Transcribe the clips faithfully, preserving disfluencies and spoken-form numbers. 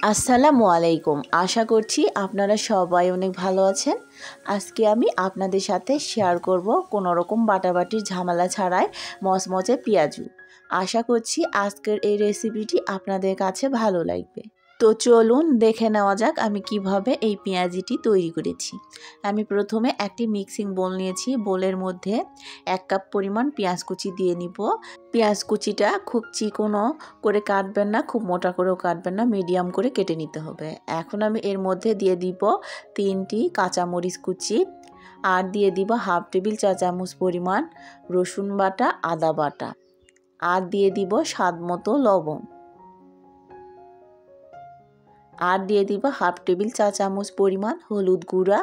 আসসালামু আলাইকুম। আশা করছি আপনারা সবাই অনেক ভালো আছেন। আজকে আমি আপনাদের সাথে শেয়ার করব কোনো রকম বাটাবাটির ঝামেলা ছাড়াই মচমচে পেঁয়াজু। আশা করছি আজকের এই রেসিপিটি আপনাদের কাছে ভালো লাগবে। তো চলুন দেখে নেওয়া যাক আমি কিভাবে এই পেঁয়াজিটি তৈরি করেছি। আমি প্রথমে একটি মিক্সিং বোল নিয়েছি। বোলের মধ্যে এক কাপ পরিমাণ পেঁয়াজ কুচি দিয়ে নিব। পেঁয়াজ কুচিটা খুব চিকনো করে কাটবেন না, খুব মোটা করেও কাটবেন না, মিডিয়াম করে কেটে নিতে হবে। এখন আমি এর মধ্যে দিয়ে দিব তিনটি কাঁচামরিচ কুচি, আর দিয়ে দিব হাফ টেবিল চা চামচ পরিমাণ রসুন বাটা, আদা বাটা, আর দিয়ে দিব স্বাদ মতো লবণ, আর দিয়ে দিব হাফ টেবিল চা চামচ পরিমাণ হলুদ গুঁড়া,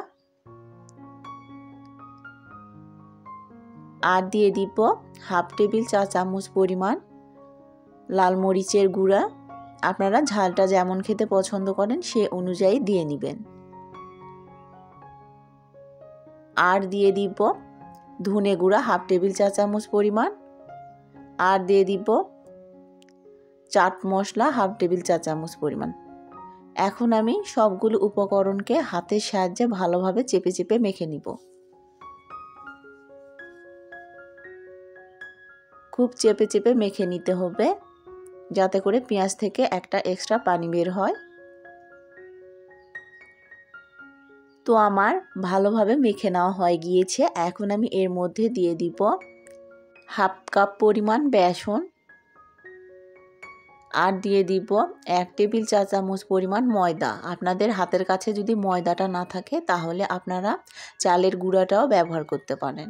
আর দিয়ে দিব হাফ টেবিল চা চামচ পরিমাণ লাল মরিচের গুঁড়া। আপনারা ঝালটা যেমন খেতে পছন্দ করেন সে অনুযায়ী দিয়ে নেবেন। আর দিয়ে দিব ধনে গুঁড়া হাফ টেবিল চা চামচ পরিমাণ, আর দিয়ে দিব চাট মশলা হাফ টেবিল চা চামচ পরিমাণ। এখন আমি সবগুলো উপকরণকে হাতের সাহায্যে ভালোভাবে চেপে চেপে মেখে নিব। খুব চেপে চেপে মেখে নিতে হবে যাতে করে পেঁয়াজ থেকে একটা এক্সট্রা পানি বের হয়। তো আমার ভালোভাবে মেখে নেওয়া হয়ে গিয়েছে। এখন আমি এর মধ্যে দিয়ে দিব হাফ কাপ পরিমাণ বেসন, আর দিয়ে দিব এক টেবিল চা চামচ পরিমাণ ময়দা। আপনাদের হাতের কাছে যদি ময়দাটা না থাকে তাহলে আপনারা চালের গুঁড়াটাও ব্যবহার করতে পারেন।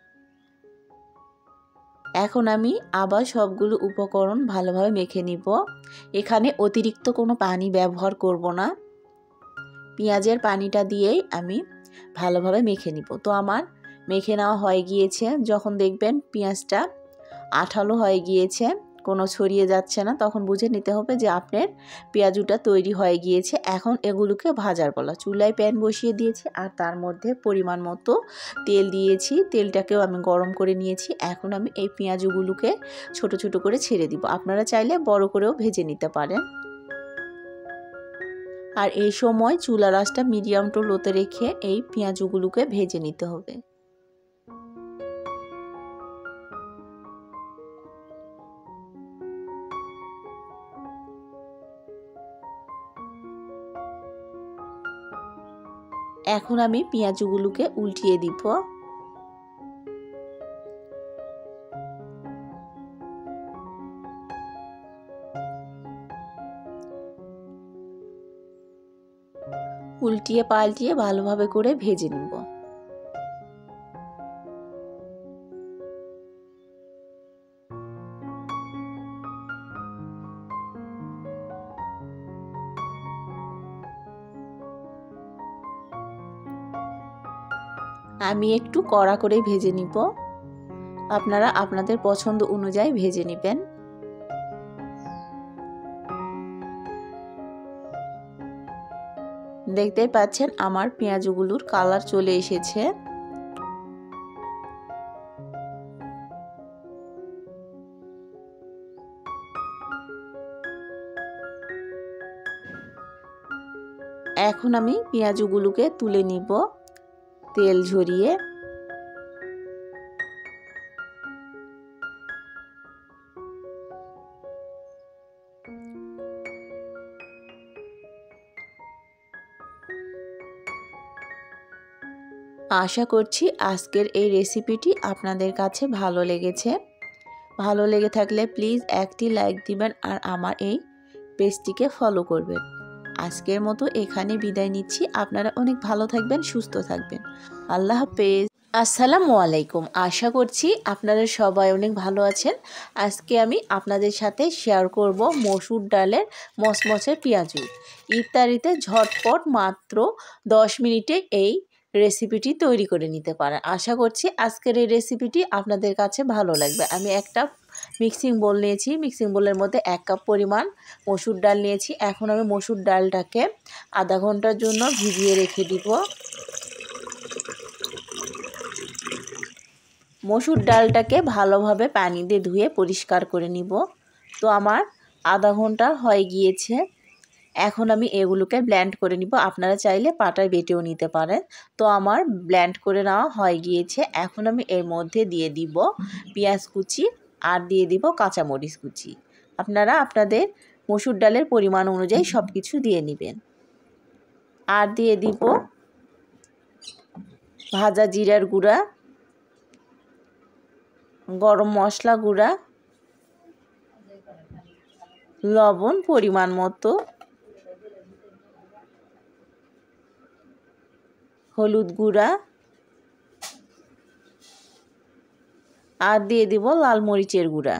এখন আমি আবার সবগুলো উপকরণ ভালোভাবে মেখে নিব। এখানে অতিরিক্ত কোনো পানি ব্যবহার করব না, পেঁয়াজের পানিটা দিয়েই আমি ভালোভাবে মেখে নিব। তো আমার মেখে নেওয়া হয়ে গিয়েছে। যখন দেখবেন পেঁয়াজটা আঠালো হয়ে গিয়েছে, কোনো ছড়িয়ে যাচ্ছে না, তখন বুঝে নিতে হবে যে আপনার পেঁয়াজুটা তৈরি হয়ে গিয়েছে। এখন এগুলোকে ভাজার পালা। চুলায় প্যান বসিয়ে দিয়েছি আর তার মধ্যে পরিমাণ মতো তেল দিয়েছি। তেলটাকেও আমি গরম করে নিয়েছি। এখন আমি এই পেঁয়াজগুলোকে ছোট ছোট করে ছেড়ে দিব। আপনারা চাইলে বড় করেও ভেজে নিতে পারেন। আর এই সময় চুলার আঁচটা মিডিয়াম টু লোতে রেখে এই পেঁয়াজগুলোকে ভেজে নিতে হবে। এখন আমি পেঁয়াজগুলোকে উল্টিয়ে দিব। উল্টিয়ে পাল্টিয়ে ভালোভাবে করে ভেজে নিব। আমি একটু কড়া করে ভেজে নিব। আপনারা আপনাদের পছন্দ অনুযায়ী ভেজে নেবেন। দেখতেই পাচ্ছেন আমার পেঁয়াজগুলোর কালার চলে এসেছে। এখন আমি পেঁয়াজগুলোকে তুলে নিব তেল ঝরিয়ে। আশা করছি আজকের এই রেসিপিটি আপনাদের কাছে ভালো লেগেছে। ভালো লেগে থাকলে প্লিজ একটি লাইক দিবেন আর আমার এই পেজটিকে ফলো করবেন। আজকের মতো এখানে বিদায় নিচ্ছি। আপনারা অনেক ভালো থাকবেন, সুস্থ থাকবেন। আল্লাহ হাফেজ। আসসালামু আলাইকুম। আশা করছি আপনারা সবাই অনেক ভালো আছেন। আজকে আমি আপনাদের সাথে শেয়ার করব মসুর ডালের মচমচে পেঁয়াজু। ইফতারিতে ঝটপট মাত্র দশ মিনিটে এই রেসিপিটি তৈরি করে নিতে পারেন। আশা করছি আজকের এই রেসিপিটি আপনাদের কাছে ভালো লাগবে। আমি একটা মিক্সিং বোল নিয়েছি। মিক্সিং বোলের মধ্যে এক কাপ পরিমাণ মসুর ডাল নিয়েছি। এখন আমি মসুর ডালটাকে আধা ঘন্টার জন্য ভিজিয়ে রেখে দিব। মসুর ডালটাকে ভালোভাবে পানি দিয়ে ধুয়ে পরিষ্কার করে নিব। তো আমার আধা ঘন্টা হয়ে গিয়েছে। এখন আমি এগুলোকে ব্লেন্ড করে নিব। আপনারা চাইলে পাটায় বেটেও নিতে পারেন। তো আমার ব্লেন্ড করে নেওয়া হয়ে গিয়েছে। এখন আমি এর মধ্যে দিয়ে দিব পেঁয়াজ কুচি আর দিয়ে দিব কাঁচামরিচ কুচি। আপনারা আপনাদের মসুর ডালের পরিমাণ অনুযায়ী সব কিছু দিয়ে নেবেন। আর দিয়ে দিব ভাজা জিরার গুঁড়া, গরম মশলা গুঁড়া, লবণ পরিমাণ মতো, হলুদ গুঁড়া আর দিয়ে দিব লাল মরিচের গুঁড়া।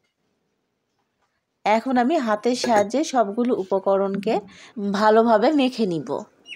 এখন আমি হাতের সাহায্যে সবগুলো উপকরণকে ভালোভাবে মেখে নিব।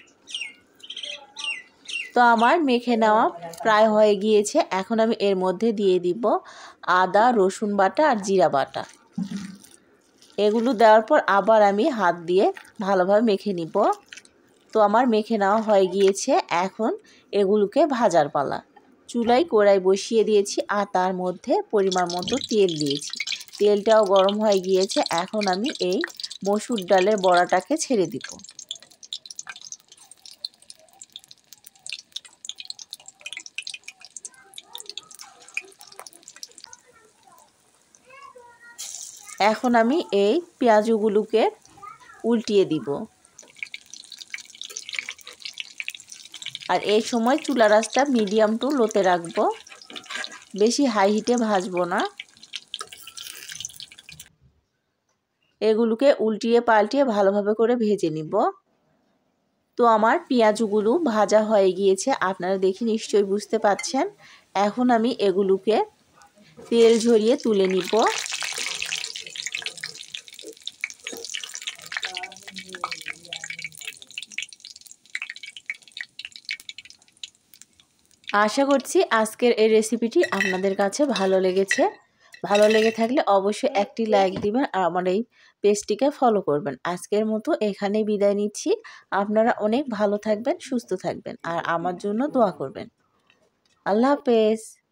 তো আমার মেখে নেওয়া প্রায় হয়ে গিয়েছে। এখন আমি এর মধ্যে দিয়ে দিব আদা, রসুন বাটা আর জিরা বাটা। এগুলো দেওয়ার পর আবার আমি হাত দিয়ে ভালোভাবে মেখে নিব। তো আমার মেখে নেওয়া হয়ে গিয়েছে। এখন এগুলোকে ভাজার পালা। চুলায় কড়াই বসিয়ে দিয়েছি আর তার মধ্যে পরিমাণ মতো তেল দিয়েছি। তেলটাও গরম হয়ে গিয়েছে। এখন আমি এই মসুর ডালের বড়াটাকে ছেড়ে দিব। এখন আমি এই পেঁয়াজগুলোকে উল্টিয়ে দিব। আর এই সময় চুলা আঁচটা মিডিয়াম টু লোতে রাখবো, বেশি হাই হিটে ভাজবো না। এগুলোকে উল্টিয়ে পাল্টিয়ে ভালোভাবে করে ভেজে নিব। তো আমার পেঁয়াজগুলো ভাজা হয়ে গিয়েছে, আপনারা দেখে নিশ্চয়ই বুঝতে পাচ্ছেন। এখন আমি এগুলোকে তেল ঝরিয়ে তুলে নিব। আশা করছি আজকের এই রেসিপিটি আপনাদের কাছে ভালো লেগেছে। ভালো লেগে থাকলে অবশ্যই একটি লাইক দিবেন আর আমার এই পেজটিকে ফলো করবেন। আজকের মতো এখানেই বিদায় নিচ্ছি। আপনারা অনেক ভালো থাকবেন, সুস্থ থাকবেন আর আমার জন্য দোয়া করবেন। আল্লাহ হাফেজ।